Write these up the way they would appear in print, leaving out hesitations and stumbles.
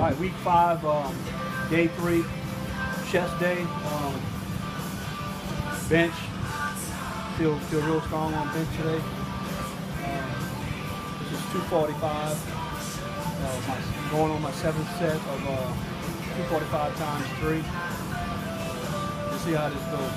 right, week 5, day 3, chest day. Bench. Feel real strong on bench today. This is 245. Going on my 7th set of 245 times 3. We'll see how this goes.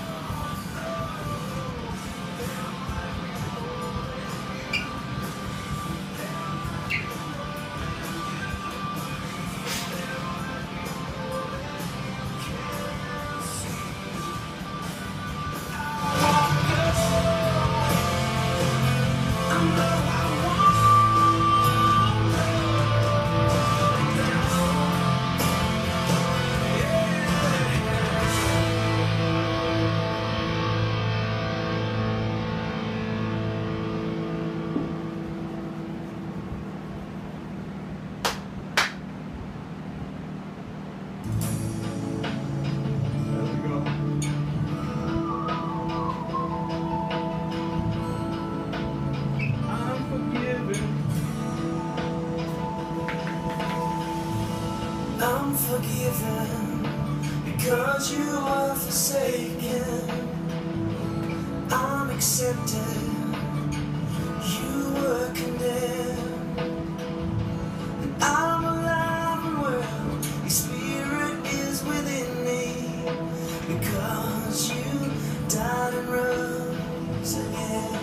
I'm forgiven because you are forsaken. I'm accepted, you were condemned. And I'm alive and well, your spirit is within me. Because you died and rose again.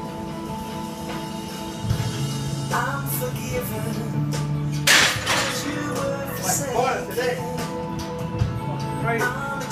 I'm forgiven. Today. Right.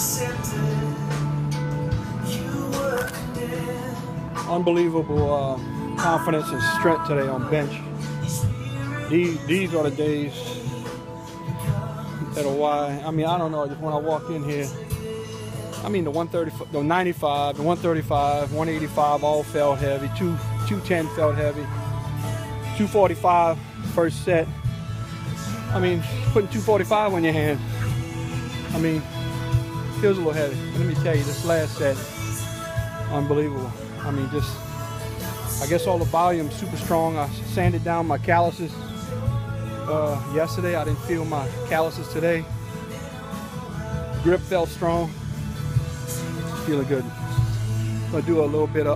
Unbelievable confidence and strength today on bench. These are the days that are why. I mean, I don't know. Just when I walk in here, I mean, the 130, the 95, the 135, 185 all felt heavy. 210 felt heavy. 245 first set. I mean, putting 245 on your hand, I mean, feels a little heavy. But let me tell you, this last set, unbelievable. I mean, just, I guess all the volume super strong. I sanded down my calluses yesterday. I didn't feel my calluses today. Grip felt strong. Feeling good. I'm gonna do a little bit of,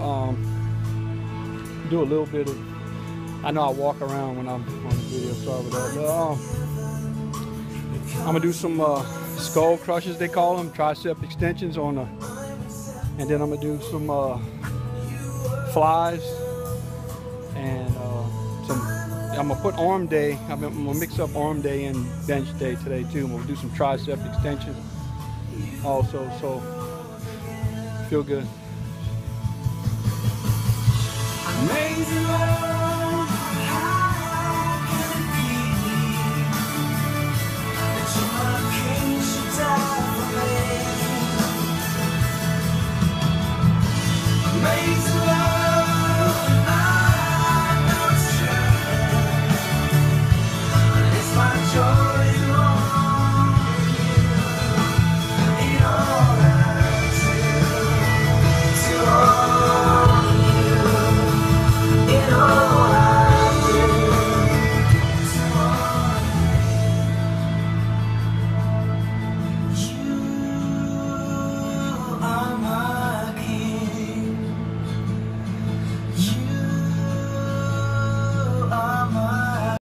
I know I walk around when I'm on the video, sorry about that. I'm gonna do some skull crushes, they call them, tricep extensions on the, and then I'm gonna do some flies and I'm gonna put arm day. I'm gonna mix up arm day and bench day today too. I'm gonna do some tricep extensions also, so feel good. Amazing love.